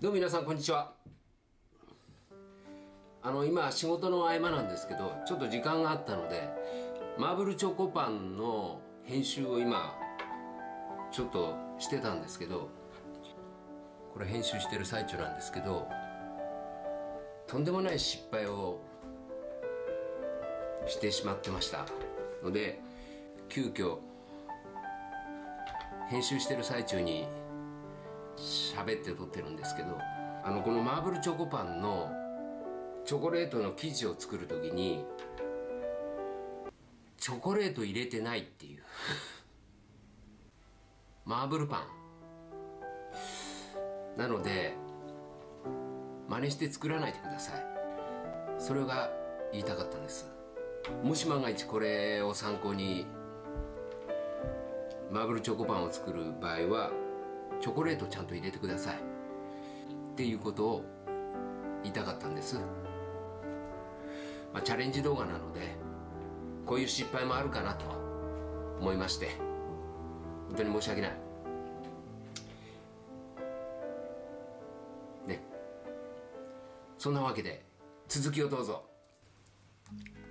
どうも皆さんこんにちは。今仕事の合間なんですけど、ちょっと時間があったのでマーブルチョコパンの編集を今ちょっとしてたんですけど、これ編集してる最中なんですけど、とんでもない失敗をしてしまってましたので、急遽編集してる最中に喋って撮ってるんですけど、このマーブルチョコパンのチョコレートの生地を作る時にチョコレート入れてないっていうマーブルパンなので真似して作らないでください。それが言いたかったんです。もし万が一これを参考にマーブルチョコパンを作る場合はチョコレートちゃんと入れてくださいっていうことを言いたかったんです。チャレンジ動画なのでこういう失敗もあるかなと思いまして、本当に申し訳ないね。そんなわけで続きをどうぞ。